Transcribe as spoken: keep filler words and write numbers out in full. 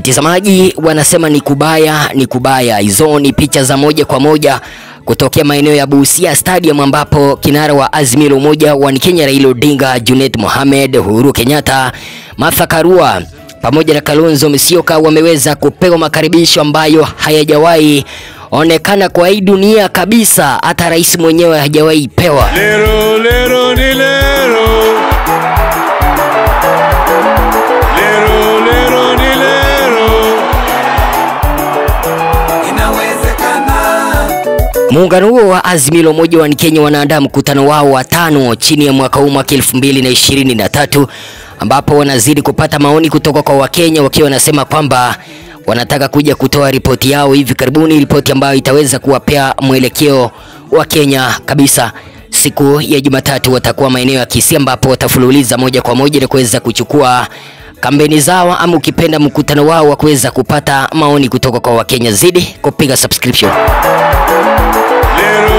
Watazamaji wanasema ni kubaya, ni kubaya. Hizo ni picha za moja kwa moja kutokea maeneo ya BUSIA Stadium, ambapo kinara wa AZIMIO moja wa Kenya RAILA Odinga, Junet Mohamed, UHURU Kenyatta, Martha Karua pamoja na Kalonzo Musyoka wameweza kupewa makaribisho ambayo hayajawahi onekana kwa hii dunia kabisa. Hata rais mwenyewe hajawahi pewa. Lero, lero, ni lero. Lero, lero, ni lero. Inawezekana. Muungano huo wa AZIMIO moja wa Kenya wanaandaa mkutano wao wa tano chini ya mwaka huu mwaka elfu mbili na ishirini na tatu, ambapo wanazidi kupata maoni kutoka kwa Wakenya wakiwa wanasema kwamba wanataka kuja kutoa ripoti yao hivi karibuni, ripoti ambayo itaweza kuwapea mwelekeo wa Kenya kabisa. Siku ya Jumatatu watakuwa maeneo ya Kisii, ambapo watafululiza moja kwa moja na kuweza kuchukua kampeni zao, ama ukipenda mkutano wao wa kuweza kupata maoni kutoka kwa Wakenya. Zidi kupiga subscription. Lero.